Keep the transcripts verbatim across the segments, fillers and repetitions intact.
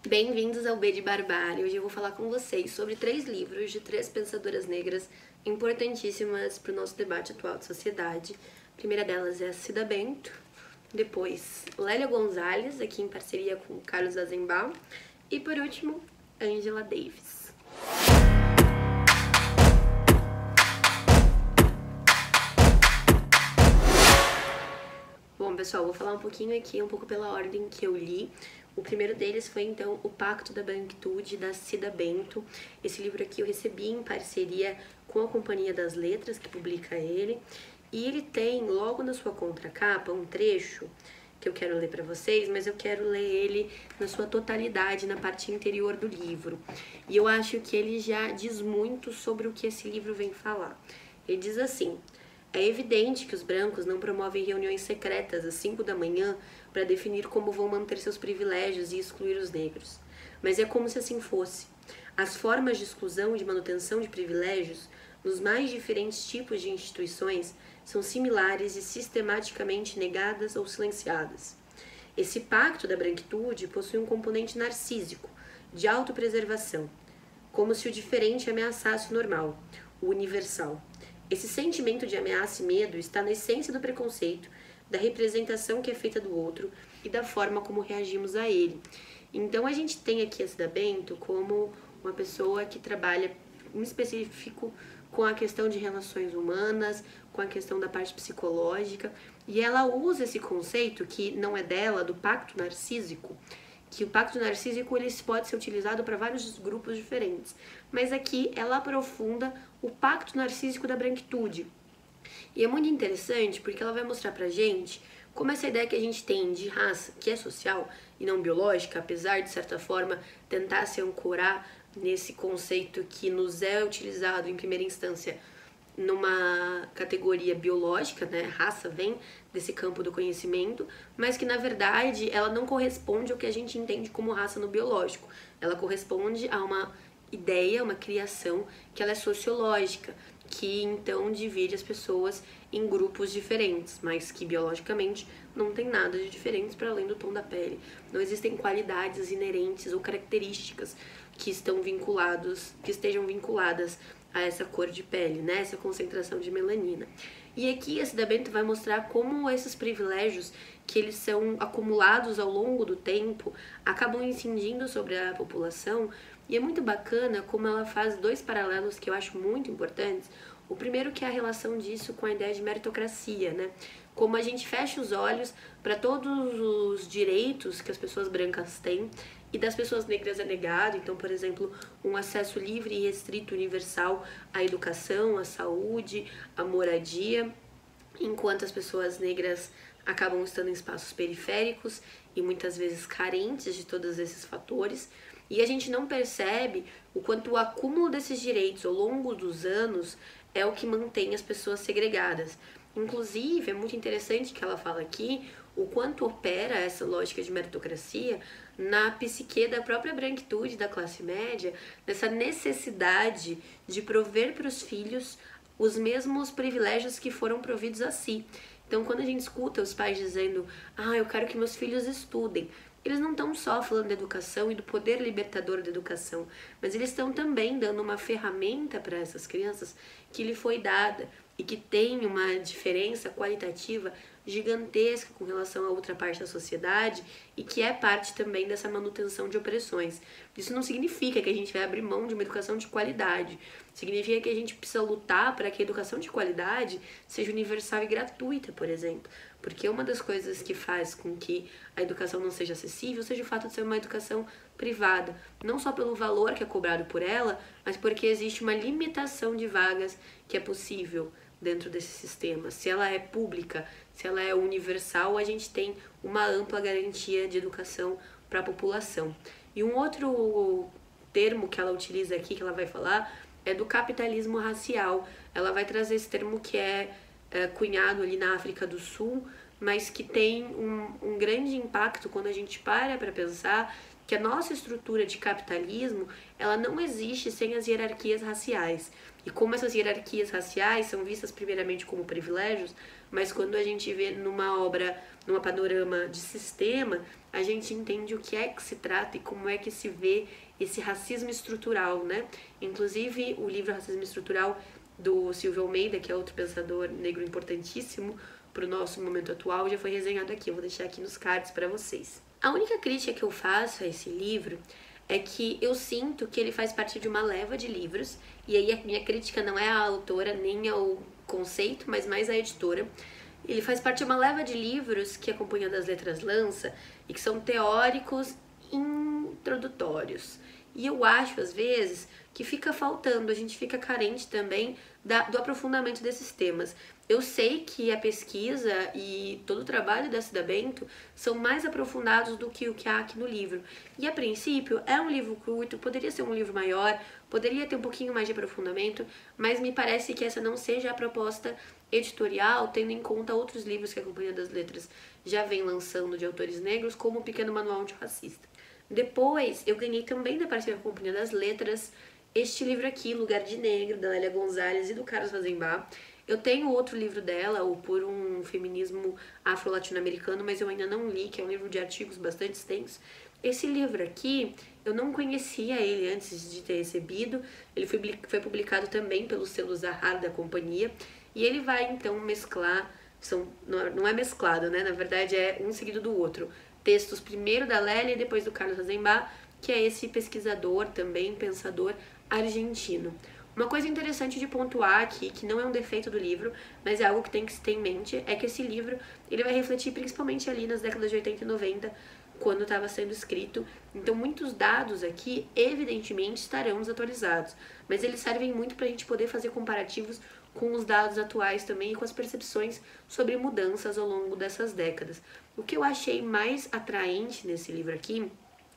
Bem-vindos ao B de Barbárie. Hoje eu vou falar com vocês sobre três livros de três pensadoras negras importantíssimas para o nosso debate atual de sociedade. A primeira delas é a Cida Bento, depois Lélia Gonzalez, aqui em parceria com Carlos Azenbaum, e por último, Angela Davis. Bom, pessoal, vou falar um pouquinho aqui, um pouco pela ordem que eu li. O primeiro deles foi, então, O Pacto da Branquitude, da Cida Bento. Esse livro aqui eu recebi em parceria com a Companhia das Letras, que publica ele. E ele tem, logo na sua contracapa, um trecho que eu quero ler para vocês, mas eu quero ler ele na sua totalidade, na parte interior do livro. E eu acho que ele já diz muito sobre o que esse livro vem falar. Ele diz assim: é evidente que os brancos não promovem reuniões secretas às cinco da manhã para definir como vão manter seus privilégios e excluir os negros. Mas é como se assim fosse. As formas de exclusão e de manutenção de privilégios nos mais diferentes tipos de instituições são similares e sistematicamente negadas ou silenciadas. Esse pacto da branquitude possui um componente narcísico, de autopreservação, como se o diferente ameaçasse o normal, o universal. Esse sentimento de ameaça e medo está na essência do preconceito, da representação que é feita do outro e da forma como reagimos a ele. Então a gente tem aqui a Cida Bento como uma pessoa que trabalha em específico com a questão de relações humanas, com a questão da parte psicológica, e ela usa esse conceito que não é dela, do pacto narcísico, que o pacto narcísico ele pode ser utilizado para vários grupos diferentes, mas aqui ela aprofunda o pacto narcísico da branquitude. E é muito interessante porque ela vai mostrar pra gente como essa ideia que a gente tem de raça, que é social e não biológica, apesar de certa forma tentar se ancorar nesse conceito que nos é utilizado em primeira instância numa categoria biológica, né? Raça vem desse campo do conhecimento, mas que na verdade ela não corresponde ao que a gente entende como raça no biológico. Ela corresponde a uma ideia, uma criação que ela é sociológica, que então divide as pessoas em grupos diferentes, mas que biologicamente não tem nada de diferentes para além do tom da pele. Não existem qualidades inerentes ou características que estão vinculados, que estejam vinculadas a essa cor de pele, né? Essa concentração de melanina. E aqui a Cida Bento vai mostrar como esses privilégios que eles são acumulados ao longo do tempo acabam incidindo sobre a população. E é muito bacana como ela faz dois paralelos que eu acho muito importantes. O primeiro que é a relação disso com a ideia de meritocracia, né? Como a gente fecha os olhos para todos os direitos que as pessoas brancas têm e das pessoas negras é negado. Então, por exemplo, um acesso livre e restrito universal à educação, à saúde, à moradia, enquanto as pessoas negras acabam estando em espaços periféricos e muitas vezes carentes de todos esses fatores. E a gente não percebe o quanto o acúmulo desses direitos ao longo dos anos é o que mantém as pessoas segregadas. Inclusive, é muito interessante que ela fala aqui o quanto opera essa lógica de meritocracia na psique da própria branquitude, da classe média, nessa necessidade de prover para os filhos os mesmos privilégios que foram providos a si. Então, quando a gente escuta os pais dizendo: ah, eu quero que meus filhos estudem, eles não estão só falando da educação e do poder libertador da educação, mas eles estão também dando uma ferramenta para essas crianças que lhe foi dada e que tem uma diferença qualitativa gigantesca com relação a outra parte da sociedade e que é parte também dessa manutenção de opressões. Isso não significa que a gente vai abrir mão de uma educação de qualidade. Significa que a gente precisa lutar para que a educação de qualidade seja universal e gratuita, por exemplo. Porque uma das coisas que faz com que a educação não seja acessível seja o fato de ser uma educação privada. Não só pelo valor que é cobrado por ela, mas porque existe uma limitação de vagas que é possível dentro desse sistema. Se ela é pública, se ela é universal, a gente tem uma ampla garantia de educação para a população. E um outro termo que ela utiliza aqui, que ela vai falar, é do capitalismo racial. Ela vai trazer esse termo que é, é cunhado ali na África do Sul, mas que tem um, um grande impacto quando a gente para para pensar que a nossa estrutura de capitalismo, ela não existe sem as hierarquias raciais. E como essas hierarquias raciais são vistas primeiramente como privilégios, mas quando a gente vê numa obra, numa panorama de sistema, a gente entende o que é que se trata e como é que se vê esse racismo estrutural, né? Inclusive, o livro Racismo Estrutural, do Silvio Almeida, que é outro pensador negro importantíssimo para o nosso momento atual, já foi resenhado aqui. Eu vou deixar aqui nos cards para vocês. A única crítica que eu faço a esse livro é que eu sinto que ele faz parte de uma leva de livros, e aí a minha crítica não é à autora nem ao conceito, mas mais à editora. Ele faz parte de uma leva de livros que a Companhia das Letras lança e que são teóricos introdutórios. E eu acho, às vezes, que fica faltando, a gente fica carente também da, do aprofundamento desses temas. Eu sei que a pesquisa e todo o trabalho da Cida Bento são mais aprofundados do que o que há aqui no livro. E, a princípio, é um livro curto, poderia ser um livro maior, poderia ter um pouquinho mais de aprofundamento, mas me parece que essa não seja a proposta editorial, tendo em conta outros livros que a Companhia das Letras já vem lançando de autores negros, como o Pequeno Manual Antirracista. Depois, eu ganhei também da parceria com a Companhia das Letras este livro aqui, Lugar de Negro, da Lélia Gonzalez e do Carlos Rosenbach. Eu tenho outro livro dela, o Por um Feminismo Afro-Latino-Americano, mas eu ainda não li, que é um livro de artigos bastante extenso. Esse livro aqui, eu não conhecia ele antes de ter recebido, ele foi, foi publicado também pelo selo Zahar da companhia, e ele vai então mesclar, são, não é mesclado, né? Na verdade é um seguido do outro. Textos primeiro da Lélia e depois do Carlos Rosenbach, que é esse pesquisador também, pensador argentino. Uma coisa interessante de pontuar aqui, que não é um defeito do livro, mas é algo que tem que se ter em mente, é que esse livro ele vai refletir principalmente ali nas décadas de oitenta e noventa, quando estava sendo escrito. Então, muitos dados aqui, evidentemente, estarão desatualizados, mas eles servem muito para a gente poder fazer comparativos com os dados atuais também e com as percepções sobre mudanças ao longo dessas décadas. O que eu achei mais atraente nesse livro aqui,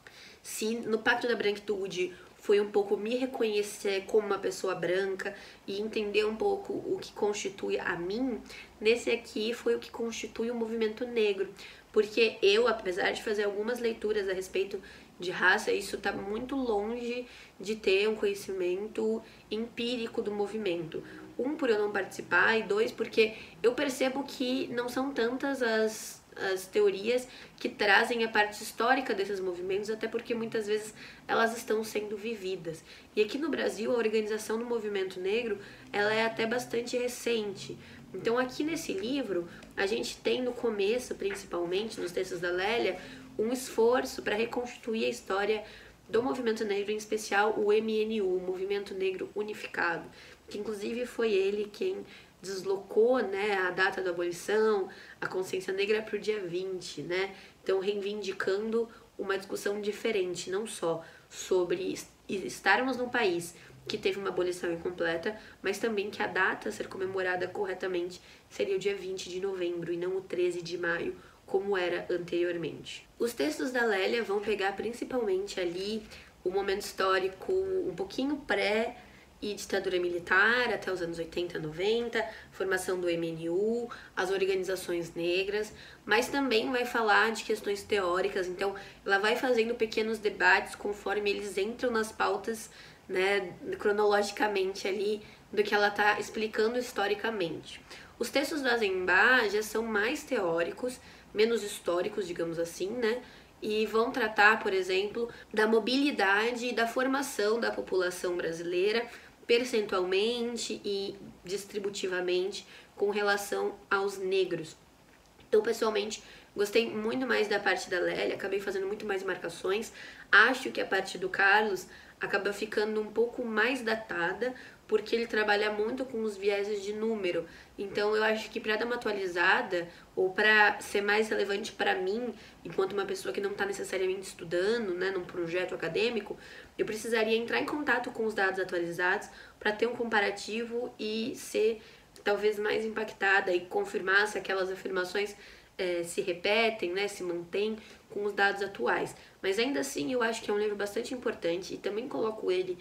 se no Pacto da Branquitude foi um pouco me reconhecer como uma pessoa branca e entender um pouco o que constitui a mim, nesse aqui foi o que constitui o movimento negro. Porque eu, apesar de fazer algumas leituras a respeito de raça, isso está muito longe de ter um conhecimento empírico do movimento. Um, por eu não participar, e dois, porque eu percebo que não são tantas as as teorias que trazem a parte histórica desses movimentos, até porque muitas vezes elas estão sendo vividas. E aqui no Brasil, a organização do movimento negro, ela é até bastante recente. Então aqui nesse livro, a gente tem no começo, principalmente, nos textos da Lélia, um esforço para reconstituir a história do movimento negro, em especial o M N U, o Movimento Negro Unificado, que inclusive foi ele quem deslocou, né, a data da abolição, a consciência negra para o dia vinte, né? Então, reivindicando uma discussão diferente, não só sobre estarmos num país que teve uma abolição incompleta, mas também que a data a ser comemorada corretamente seria o dia vinte de novembro e não o treze de maio, como era anteriormente. Os textos da Lélia vão pegar principalmente ali o momento histórico um pouquinho pré e ditadura militar até os anos oitenta, noventa, formação do M N U, as organizações negras, mas também vai falar de questões teóricas, então ela vai fazendo pequenos debates conforme eles entram nas pautas, né, cronologicamente ali, do que ela está explicando historicamente. Os textos do Rosenbach já são mais teóricos, menos históricos, digamos assim, né, e vão tratar, por exemplo, da mobilidade e da formação da população brasileira percentualmente e distributivamente com relação aos negros. Eu, pessoalmente, gostei muito mais da parte da Lélia, acabei fazendo muito mais marcações. Acho que a parte do Carlos acaba ficando um pouco mais datada, porque ele trabalha muito com os vieses de número. Então, eu acho que para dar uma atualizada, ou para ser mais relevante para mim, enquanto uma pessoa que não está necessariamente estudando, né, num projeto acadêmico, eu precisaria entrar em contato com os dados atualizados para ter um comparativo e ser talvez mais impactada e confirmar se aquelas afirmações é, se repetem, né, se mantêm com os dados atuais. Mas ainda assim, eu acho que é um livro bastante importante e também coloco ele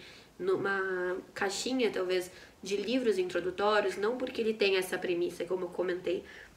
numa caixinha, talvez, de livros introdutórios, não porque ele tem essa premissa, como eu comentei,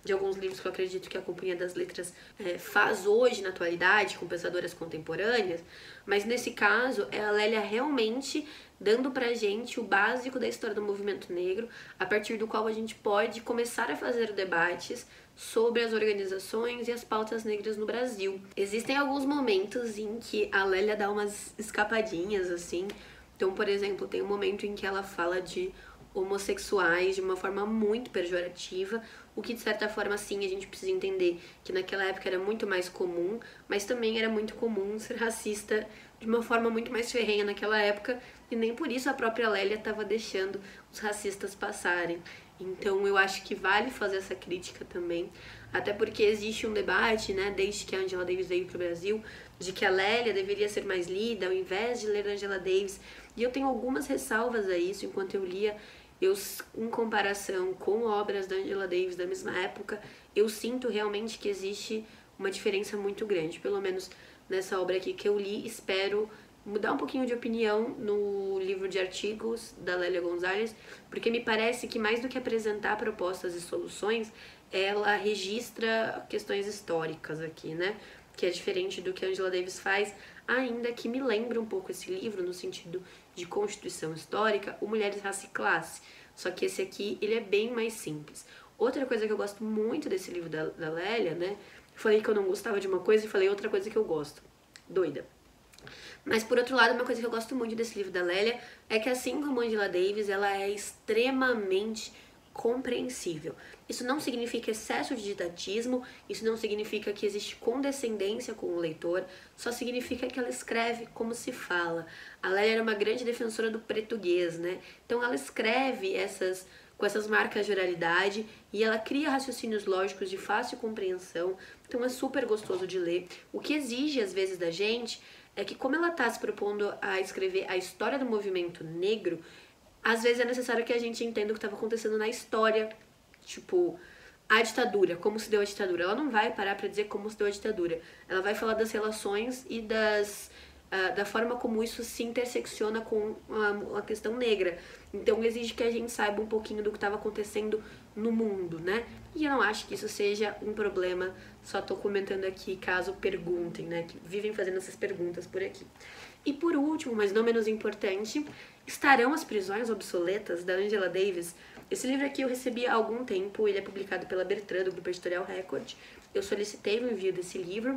de alguns livros que eu acredito que a Companhia das Letras é, faz hoje na atualidade, com pensadoras contemporâneas, mas nesse caso é a Lélia realmente dando pra gente o básico da história do movimento negro, a partir do qual a gente pode começar a fazer debates sobre as organizações e as pautas negras no Brasil. Existem alguns momentos em que a Lélia dá umas escapadinhas, assim. Então, por exemplo, tem um momento em que ela fala de homossexuais de uma forma muito pejorativa, o que de certa forma sim a gente precisa entender que naquela época era muito mais comum, mas também era muito comum ser racista de uma forma muito mais ferrenha naquela época, e nem por isso a própria Lélia estava deixando os racistas passarem. Então eu acho que vale fazer essa crítica também, até porque existe um debate, né, desde que a Angela Davis veio para o Brasil, de que a Lélia deveria ser mais lida ao invés de ler a Angela Davis, e eu tenho algumas ressalvas a isso. Enquanto eu lia, eu, em comparação com obras da Angela Davis da mesma época, eu sinto realmente que existe uma diferença muito grande, pelo menos nessa obra aqui que eu li. Espero mudar um pouquinho de opinião no livro de artigos da Lélia Gonzalez, porque me parece que mais do que apresentar propostas e soluções, ela registra questões históricas aqui, né? Que é diferente do que a Angela Davis faz, ainda que me lembra um pouco esse livro no sentido de constituição histórica, o Mulheres, Raça e Classe. Só que esse aqui, ele é bem mais simples. Outra coisa que eu gosto muito desse livro da, da Lélia, né? Falei que eu não gostava de uma coisa e falei outra coisa que eu gosto. Doida. Mas, por outro lado, uma coisa que eu gosto muito desse livro da Lélia é que, assim como a Angela Davis, ela é extremamente compreensível. Isso não significa excesso de didatismo, isso não significa que existe condescendência com o leitor, só significa que ela escreve como se fala. A Lélia era uma grande defensora do português, né? Então ela escreve essas, com essas marcas de oralidade e ela cria raciocínios lógicos de fácil compreensão, então é super gostoso de ler. O que exige, às vezes, da gente é que, como ela está se propondo a escrever a história do movimento negro, às vezes é necessário que a gente entenda o que estava acontecendo na história, tipo, a ditadura, como se deu a ditadura. Ela não vai parar para dizer como se deu a ditadura. Ela vai falar das relações e das, uh, da forma como isso se intersecciona com a, a questão negra. Então exige que a gente saiba um pouquinho do que estava acontecendo no mundo, né? E eu não acho que isso seja um problema, só tô comentando aqui caso perguntem, né? Que vivem fazendo essas perguntas por aqui. E por último, mas não menos importante, Estarão as Prisões Obsoletas, da Angela Davis. Esse livro aqui eu recebi há algum tempo, ele é publicado pela Bertrand, do Grupo Editorial Record. Eu solicitei o envio desse livro.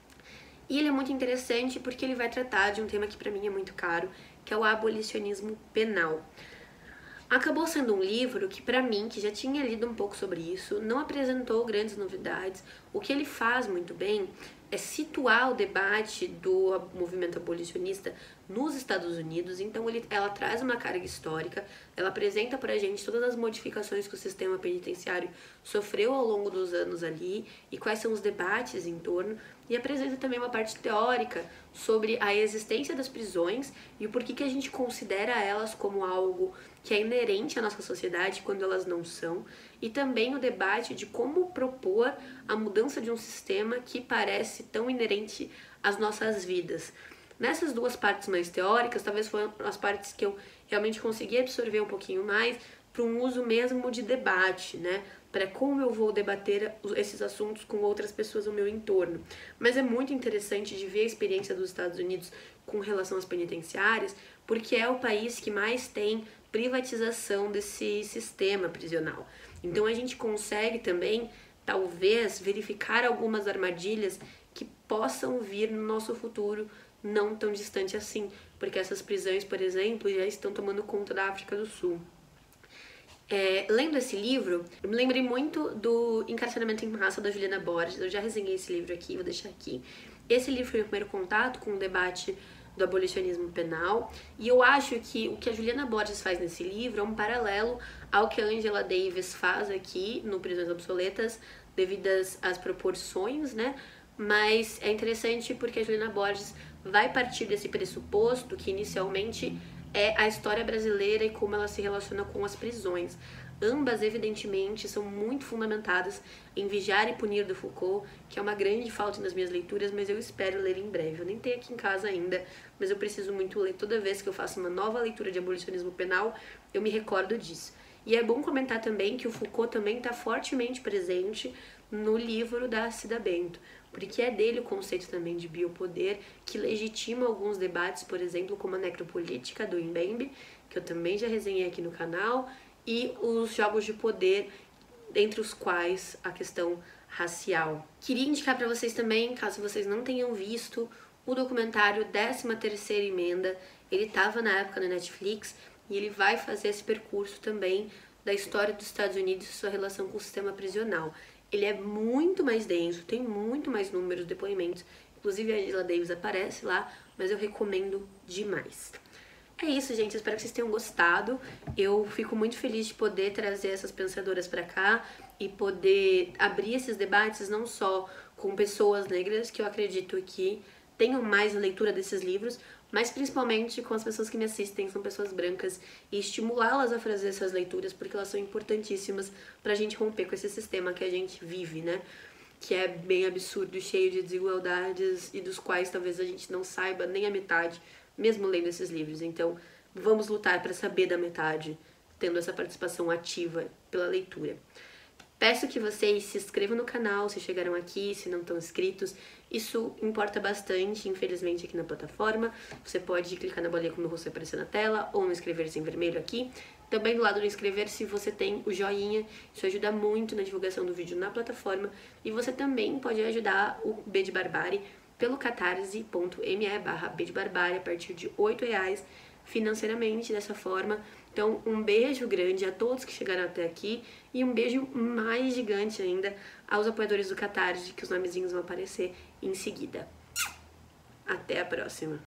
E ele é muito interessante porque ele vai tratar de um tema que pra mim é muito caro, que é o abolicionismo penal. Acabou sendo um livro que, pra mim, que já tinha lido um pouco sobre isso, não apresentou grandes novidades. O que ele faz muito bem é situar o debate do movimento abolicionista nos Estados Unidos. Então ele, ela traz uma carga histórica, ela apresenta pra gente todas as modificações que o sistema penitenciário sofreu ao longo dos anos ali e quais são os debates em torno, e apresenta também uma parte teórica sobre a existência das prisões e o porquê que a gente considera elas como algo que é inerente à nossa sociedade quando elas não são, e também o debate de como propor a mudança de um sistema que parece tão inerente às nossas vidas. Nessas duas partes mais teóricas, talvez foram as partes que eu realmente consegui absorver um pouquinho mais para um uso mesmo de debate, né? Para como eu vou debater esses assuntos com outras pessoas ao meu entorno. Mas é muito interessante de ver a experiência dos Estados Unidos com relação às penitenciárias, porque é o país que mais tem privatização desse sistema prisional. Então a gente consegue também, talvez, verificar algumas armadilhas que possam vir no nosso futuro não tão distante assim, porque essas prisões, por exemplo, já estão tomando conta da África do Sul. É, lendo esse livro, eu me lembrei muito do Encarceramento em Massa, da Juliana Borges. Eu já resenhei esse livro aqui, vou deixar aqui. Esse livro foi o primeiro contato com o debate do abolicionismo penal, e eu acho que o que a Juliana Borges faz nesse livro é um paralelo ao que a Angela Davis faz aqui no Prisões Obsoletas, devido às proporções, né? Mas é interessante porque a Juliana Borges vai partir desse pressuposto que inicialmente é a história brasileira e como ela se relaciona com as prisões. Ambas, evidentemente, são muito fundamentadas em Vigiar e Punir, do Foucault, que é uma grande falta nas minhas leituras, mas eu espero ler em breve. Eu nem tenho aqui em casa ainda, mas eu preciso muito ler. Toda vez que eu faço uma nova leitura de abolicionismo penal, eu me recordo disso. E é bom comentar também que o Foucault também está fortemente presente no livro da Cida Bento, porque é dele o conceito também de biopoder, que legitima alguns debates, por exemplo, como a necropolítica do Mbembe, que eu também já resenhei aqui no canal, e os jogos de poder, entre os quais a questão racial. Queria indicar para vocês também, caso vocês não tenham visto, o documentário décima terceira Emenda. Ele estava na época na Netflix e ele vai fazer esse percurso também da história dos Estados Unidos e sua relação com o sistema prisional. Ele é muito mais denso, tem muito mais números, depoimentos, inclusive a Angela Davis aparece lá, mas eu recomendo demais. É isso, gente, eu espero que vocês tenham gostado. Eu fico muito feliz de poder trazer essas pensadoras pra cá e poder abrir esses debates não só com pessoas negras, que eu acredito que tenham mais leitura desses livros, mas principalmente com as pessoas que me assistem, são pessoas brancas, e estimulá-las a fazer essas leituras, porque elas são importantíssimas pra gente romper com esse sistema que a gente vive, né? Que é bem absurdo e cheio de desigualdades e dos quais talvez a gente não saiba nem a metade, mesmo lendo esses livros. Então, vamos lutar para saber da metade, tendo essa participação ativa pela leitura. Peço que vocês se inscrevam no canal se chegaram aqui, se não estão inscritos. Isso importa bastante, infelizmente, aqui na plataforma. Você pode clicar na bolinha com o meu rosto aparecer na tela, ou no inscrever-se em vermelho aqui. Também do lado do inscrever-se você tem o joinha, isso ajuda muito na divulgação do vídeo na plataforma. E você também pode ajudar o B de Barbárie pelo catarse.me barra B de Barbárie a partir de oito reais financeiramente dessa forma. Então, um beijo grande a todos que chegaram até aqui e um beijo mais gigante ainda aos apoiadores do Catarse, que os nomezinhos vão aparecer em seguida. Até a próxima!